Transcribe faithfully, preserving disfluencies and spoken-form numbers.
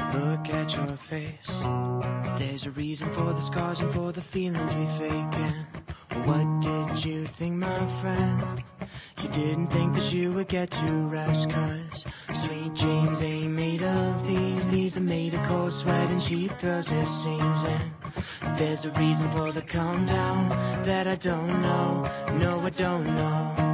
Look at your face. There's a reason for the scars and for the feelings we faking. What did you think, my friend? You didn't think that you would get to rest, cause sweet dreams ain't made of these. These are made of cold sweat and cheap thrills, it seems. And there's a reason for the calm down that I don't know. No, I don't know.